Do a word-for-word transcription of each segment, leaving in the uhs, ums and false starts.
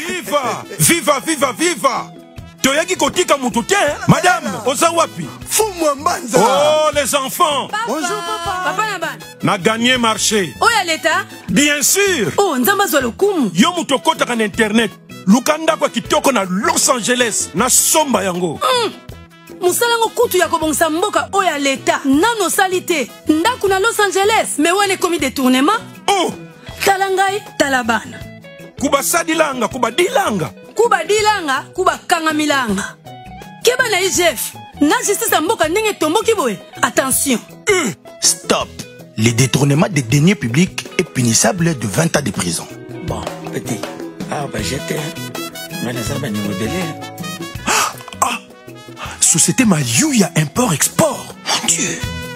Viva! Viva, viva, viva! Toyaki kotika mututé, madame, oza wapi? Fou-moi Mbanza. Oh, les enfants! Papa. Bonjour, papa. Papa Naban. Na gagné marché. Oh, y'a l'état? Bien sûr! Oh, nzamba zwa lokumu. Yo mutu okotaka na internet. Lukanda kwa kitoko na Los Angeles. Na somba yango. Mm. Musalango kutu ya kobongisa mboka o ya l'état. Nano salite. Ndaku na Los Angeles. Mais wane komi détournement? Oh! Talangai, talabana. Kuba sadilanga, kuba dilanga. Kuba dilanga, kuba kanga milanga. Keba na I G F. Na justice mboka ndenge tomboki boye. Attention. Euh. Stop. Le détournement des deniers publics est punissable de vingt ans de prison. Bon, petit. Ah, bah j'étais. Mais les arbres n'y rebellent. Ah, ah. Société Mayuya Import-Export. Mon Dieu.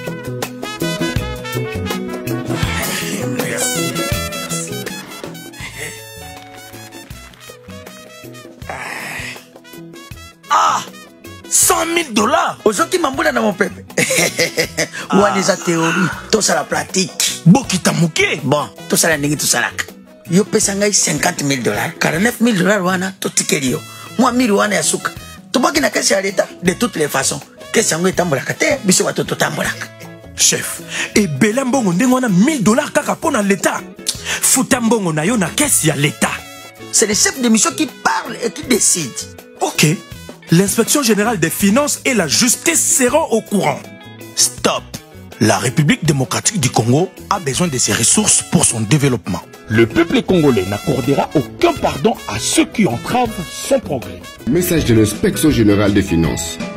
Merci. Ah, cent mille dollars. Aujourd'hui, mamboula dans mon peuple. Ou à des théories, tout ça la pratique. Bokita Mouké. Bon, tout ça la négi, tout ça la. Yo pesanga cinquante mille dollars, quarante-neuf mille dollars wana, tout tikelio. Moi, mille wana yasuka. Tu vois qu'il n'a qu'à à l'état, de toutes les façons. Qu'est-ce que tu as fait? Bisou à tout tambolaka. Chef, et Belambongo ndengona mille dollars kaka pona l'état. Futambongo na yo na caisse ya l'état. C'est le chef de mission qui parle et qui décide. Ok. L'inspection générale des finances et la justice seront au courant. Stop. La République démocratique du Congo a besoin de ses ressources pour son développement. Le peuple congolais n'accordera aucun pardon à ceux qui entravent son progrès. Message de l'inspection générale des finances.